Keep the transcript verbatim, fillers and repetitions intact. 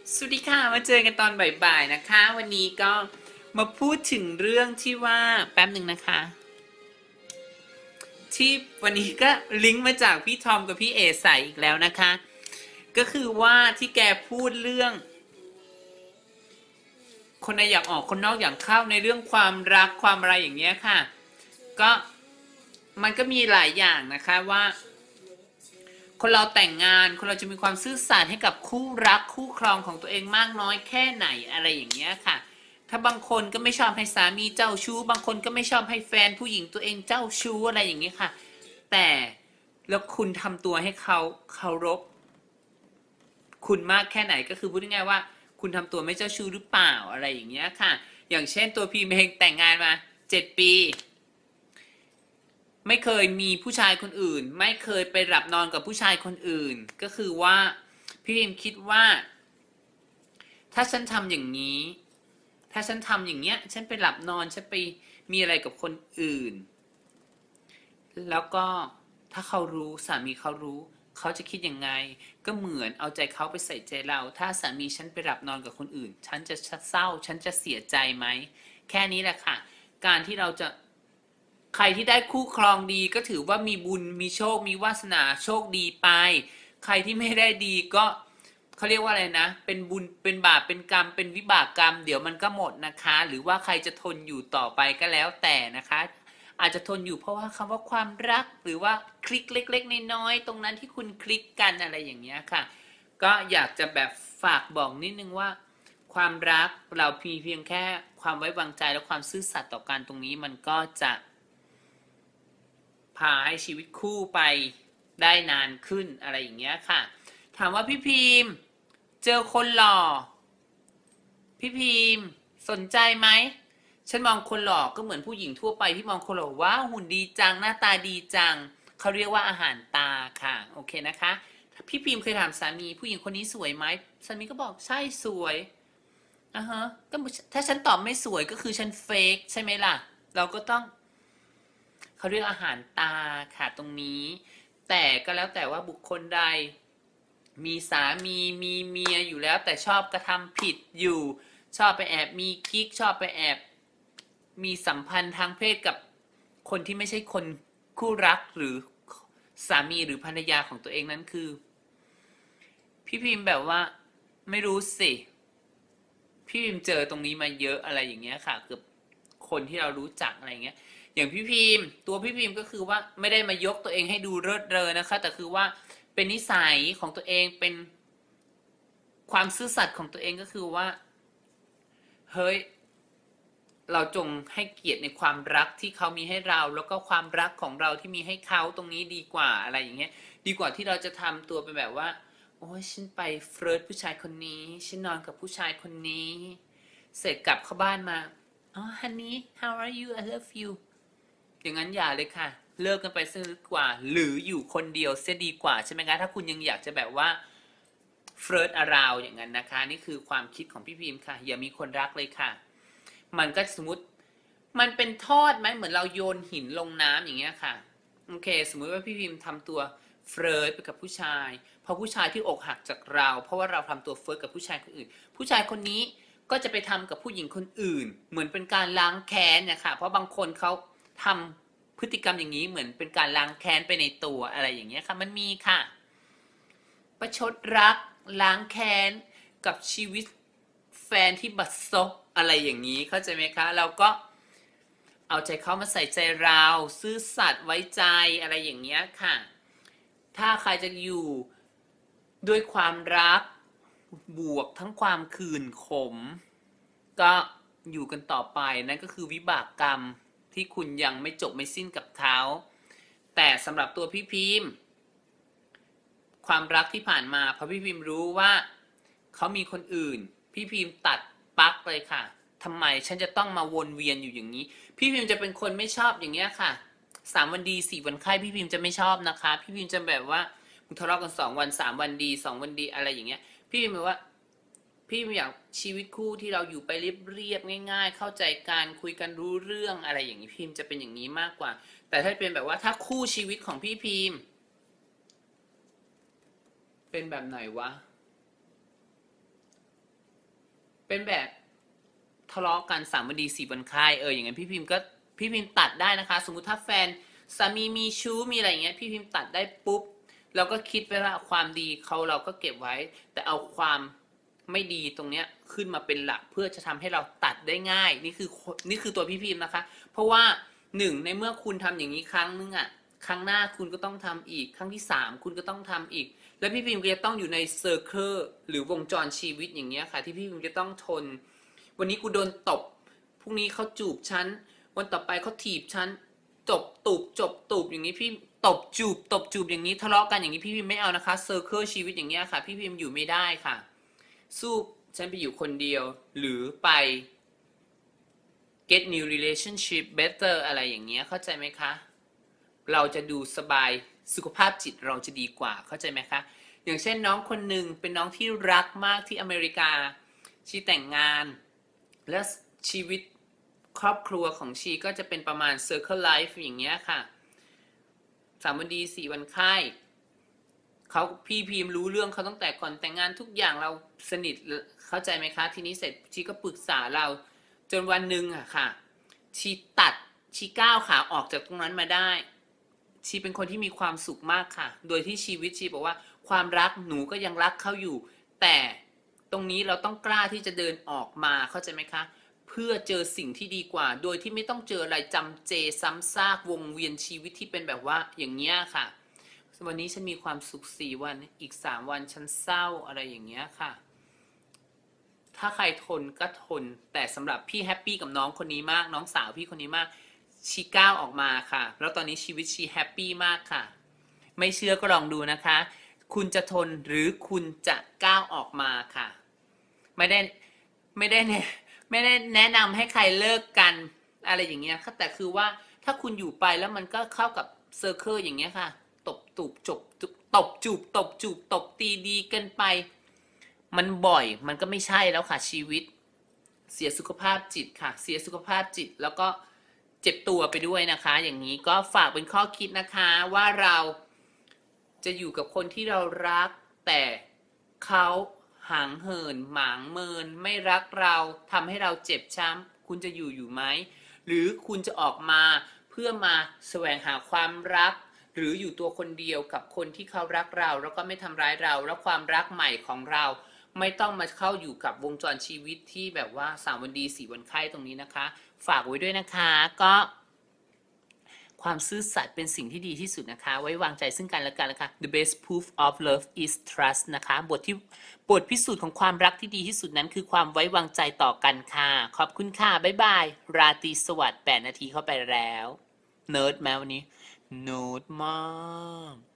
สวัสดีค่ะมาเจอกันตอนบ่ายๆนะคะวันนี้ก็มาพูดถึงเรื่องที่ว่าแป๊บหนึ่งนะคะที่วันนี้ก็ลิงก์มาจากพี่ทอมกับพี่เอใส่อีกแล้วนะคะก็คือว่าที่แกพูดเรื่องคนในอยากออกคนนอกอย่างเข้าในเรื่องความรักความอะไรอย่างเงี้ยค่ะก็มันก็มีหลายอย่างนะคะว่าคนเราแต่งงานคนเราจะมีความซื่อสัตย์ให้กับคู่รักคู่ครองของตัวเองมากน้อยแค่ไหนอะไรอย่างเงี้ยค่ะถ้าบางคนก็ไม่ชอบให้สามีเจ้าชู้บางคนก็ไม่ชอบให้แฟนผู้หญิงตัวเองเจ้าชู้อะไรอย่างเงี้ยค่ะแต่แล้วคุณทำตัวให้เขาเคารพคุณมากแค่ไหนก็คือพูดง่ายๆว่าคุณทำตัวไม่เจ้าชู้หรือเปล่าอะไรอย่างเงี้ยค่ะอย่างเช่นตัวพีเองแต่งงานมาเจ็ดปีไม่เคยมีผู้ชายคนอื่นไม่เคยไปหลับนอนกับผู้ชายคนอื่นก็คือว่าพี่พิมคิดว่าถ้าฉันทำอย่างนี้ถ้าฉันทำอย่างเงี้ยฉันไปหลับนอนฉันไปมีอะไรกับคนอื่นแล้วก็ถ้าเขารู้สามีเขารู้เขาจะคิดยังไงก็เหมือนเอาใจเขาไปใส่ใจเราถ้าสามีฉันไปหลับนอนกับคนอื่นฉันจะเศร้าฉันจะเสียใจไหมแค่นี้แหละค่ะการที่เราจะใครที่ได้คู่ครองดีก็ถือว่ามีบุญมีโชคมีวาสนาโชคดีไปใครที่ไม่ได้ดีก็เขาเรียกว่าอะไรนะเป็นบุญเป็นบาปเป็นกรรมเป็นวิบากกรรมเดี๋ยวมันก็หมดนะคะหรือว่าใครจะทนอยู่ต่อไปก็แล้วแต่นะคะอาจจะทนอยู่เพราะว่าคำว่าความรักหรือว่าคลิกเล็กๆน้อยๆตรงนั้นที่คุณคลิกกันอะไรอย่างเงี้ยค่ะก็อยากจะแบบฝากบอกนิดนึงว่าความรักเราเพียงแค่ความไว้วางใจและความซื่อสัตย์ต่อกันตรงนี้มันก็จะพาให้ชีวิตคู่ไปได้นานขึ้นอะไรอย่างเงี้ยค่ะถามว่าพี่พิมพ์เจอคนหล่อพี่พิมพ์สนใจไหมฉันมองคนหล่อก็เหมือนผู้หญิงทั่วไปที่มองคนหล่อว่าหุ่นดีจังหน้าตาดีจังเขาเรียกว่าอาหารตาค่ะโอเคนะคะพี่พิมพ์เคยถามสามีผู้หญิงคนนี้สวยไหมสามีก็บอกใช่สวยอ่ะฮะก็ถ้าฉันตอบไม่สวยก็คือฉันเฟกใช่ไหมล่ะเราก็ต้องเขาเรียกอาหารตาค่ะตรงนี้แต่ก็แล้วแต่ว่าบุคคลใดมีสามีมีเมียอยู่แล้วแต่ชอบกระทำผิดอยู่ชอบไปแอบมีกิ๊กชอบไปแอบมีสัมพันธ์ทางเพศกับคนที่ไม่ใช่คนคู่รักหรือสามีหรือภรรยาของตัวเองนั้นคือพี่พิมพ์แบบว่าไม่รู้สิพี่พิมพ์เจอตรงนี้มาเยอะอะไรอย่างเงี้ยค่ะเกือบคนที่เรารู้จักอะไรเงี้ยอย่างพี่พิมพ์ตัวพี่พิมพ์ก็คือว่าไม่ได้มายกตัวเองให้ดูเลิศเลอนะคะแต่คือว่าเป็นนิสัยของตัวเองเป็นความซื่อสัตย์ของตัวเองก็คือว่าเฮ้ยเราจงให้เกียรติในความรักที่เขามีให้เราแล้วก็ความรักของเราที่มีให้เขาตรงนี้ดีกว่าอะไรอย่างเงี้ยดีกว่าที่เราจะทำตัวเป็นแบบว่าโอ้ยฉันไปเฟิร์สผู้ชายคนนี้ฉันนอนกับผู้ชายคนนี้เสร็จกลับเข้าบ้านมาอ๋อ honey how are you I love you อย่างนั้นอย่าเลยค่ะเลิกกันไปซะดีกว่าหรืออยู่คนเดียวเสียดีกว่าใช่ไหมคะถ้าคุณยังอยากจะแบบว่าเฟิร์สอาราวอย่างนั้นนะคะนี่คือความคิดของพี่พิมพ์ค่ะอย่ามีคนรักเลยค่ะมันก็สมมติมันเป็นทอดไหมเหมือนเราโยนหินลงน้ำอย่างเงี้ยค่ะโอเคสมมุติว่าพี่พิมพ์ทำตัวเฟิร์สไปกับผู้ชายพอผู้ชายที่อกหักจากเราเพราะว่าเราทำตัวเฟิร์สกับผู้ชายคนอื่นผู้ชายคนนี้ก็จะไปทำกับผู้หญิงคนอื่นเหมือนเป็นการล้างแค้นเนี่ยค่ะเพราะบางคนเขาทำพฤติกรรมอย่างนี้เหมือนเป็นการล้างแค้นไปในตัวอะไรอย่างเงี้ยค่ะมันมีค่ะประชดรักล้างแค้นกับชีวิตแฟนที่บัดซบอะไรอย่างนี้เข้าใจไหมคะเราก็เอาใจเขามาใส่ใจเราซื่อสัตย์ไว้ใจอะไรอย่างเงี้ยค่ะถ้าใครจะอยู่ด้วยความรักบวกทั้งความขื่นขมก็อยู่กันต่อไปนั่นก็คือวิบากกรรมที่คุณยังไม่จบไม่สิ้นกับเขาแต่สำหรับตัวพี่พิมพ์ความรักที่ผ่านมาพอพี่พิมพ์รู้ว่าเขามีคนอื่นพี่พิมพ์ตัดปั๊กเลยค่ะทำไมฉันจะต้องมาวนเวียนอยู่อย่างนี้พี่พิมพ์จะเป็นคนไม่ชอบอย่างเงี้ยค่ะสามวันดีสี่วันไข้พี่พิมพ์จะไม่ชอบนะคะพี่พิมพ์จะแบบว่าทะเลาะกันสองวันสามวันดีสองวันดีอะไรอย่างเงี้ยพี่พิมพ์บอกว่าพี่พิมพ์อยากชีวิตคู่ที่เราอยู่ไปเรียบๆง่ายๆเข้าใจกันคุยกันรู้เรื่องอะไรอย่างนี้พี่พิมพ์จะเป็นอย่างนี้มากกว่าแต่ถ้าเป็นแบบว่าถ้าคู่ชีวิตของพี่พิมพ์เป็นแบบไหนวะเป็นแบบทะเลาะกันสามวันดีสี่วันคายเอออย่างงั้นพี่พิมพ์ก็พี่พิมพ์ตัดได้นะคะสมมุติถ้าแฟนสามีมีชู้มีอะไรอย่างเงี้ยพี่พิมพ์ตัดได้ปุ๊บเราก็คิดไปว่าความดีเขาเราก็เก็บไว้แต่เอาความไม่ดีตรงเนี้ยขึ้นมาเป็นหลักเพื่อจะทำให้เราตัดได้ง่ายนี่คือนี่คือตัวพี่พิมพ์นะคะเพราะว่าหนึ่งในเมื่อคุณทำอย่างนี้ครั้งนึงอ่ะครั้งหน้าคุณก็ต้องทำอีกครั้งที่สามคุณก็ต้องทำอีกแล้วพี่พิมพ์ก็จะต้องอยู่ในเซอร์เคิลหรือวงจรชีวิตอย่างเงี้ยค่ะที่พี่พิมพ์จะต้องทนวันนี้กูโดนตบพรุ่งนี้เขาจูบฉันวันต่อไปเขาถีบฉันจบตูบจบตูบอย่างนี้พี่ตบจูบตบจูบอย่างนี้ทะเลาะกันอย่างนี้พี่พิมพ์ไม่เอานะคะเซอร์เคิลชีวิตอย่างเงี้ยค่ะพี่พิมพ์อยู่ไม่ได้ค่ะสู้ฉันไปอยู่คนเดียวหรือไป get new relationship better อะไรอย่างเงี้ยเข้าใจไหมคะเราจะดูสบายสุขภาพจิตเราจะดีกว่าเข้าใจไหมคะอย่างเช่นน้องคนหนึ่งเป็นน้องที่รักมากที่อเมริกาชีแต่งงานและชีวิตครอบครัวของชีก็จะเป็นประมาณ circle life อย่างเงี้ยค่ะสามวันดีสี่วันไข้เขาพี่พิมพ์รู้เรื่องเขาตั้งแต่ก่อนแต่งงานทุกอย่างเราสนิทเข้าใจไหมคะทีนี้เสร็จชีก็ปรึกษาเราจนวันหนึ่งอะค่ะชีตัดชีก้าวขาออกจากตรงนั้นมาได้ชีเป็นคนที่มีความสุขมากค่ะโดยที่ชีวิตชีบอกว่าความรักหนูก็ยังรักเขาอยู่แต่ตรงนี้เราต้องกล้าที่จะเดินออกมาเข้าใจไหมคะเพื่อเจอสิ่งที่ดีกว่าโดยที่ไม่ต้องเจออะไรจำเจซ้ำซากวงเวียนชีวิตที่เป็นแบบว่าอย่างเงี้ยค่ะวันนี้ฉันมีความสุขสี่วันอีกสามวันฉันเศร้าอะไรอย่างเงี้ยค่ะถ้าใครทนก็ทนแต่สำหรับพี่แฮปปี้กับน้องคนนี้มากน้องสาวพี่คนนี้มากชีก้าวออกมาค่ะแล้วตอนนี้ชีวิตชีแฮปปี้มากค่ะไม่เชื่อก็ลองดูนะคะคุณจะทนหรือคุณจะก้าวออกมาค่ะไม่ได้ไม่ได้เนี่ยไม่ได้แนะนำให้ใครเลิกกันอะไรอย่างเงี้ยแต่คือว่าถ้าคุณอยู่ไปแล้วมันก็เข้ากับเซอร์เคิลอย่างเงี้ยค่ะตบตูบจบตบจูบตบจูบตบตีดีเกินไปมันบ่อยมันก็ไม่ใช่แล้วค่ะชีวิตเสียสุขภาพจิตค่ะเสียสุขภาพจิตแล้วก็เจ็บตัวไปด้วยนะคะอย่างนี้ก็ฝากเป็นข้อคิดนะคะว่าเราจะอยู่กับคนที่เรารักแต่เขาห่างเหินหมางเมินไม่รักเราทำให้เราเจ็บช้ำคุณจะอยู่อยู่ไหมหรือคุณจะออกมาเพื่อมาแสวงหาความรักหรืออยู่ตัวคนเดียวกับคนที่เขารักเราแล้วก็ไม่ทำร้ายเราแล้วความรักใหม่ของเราไม่ต้องมาเข้าอยู่กับวงจรชีวิตที่แบบว่าสามวันดีสี่วันไข้ตรงนี้นะคะฝากไว้ด้วยนะคะก็ความซื่อสัตย์เป็นสิ่งที่ดีที่สุดนะคะไว้วางใจซึ่งกันและกันนะคะ The best proof of love is trust นะคะบทที่บทพิสูจน์ของความรักที่ดีที่สุดนั้นคือความไว้วางใจต่อกันค่ะขอบคุณค่ะบ๊ายบายราตรีสวัสดิ์แปดนาทีเข้าไปแล้วเนิร์ดแมววันนี้เนิร์ดมาก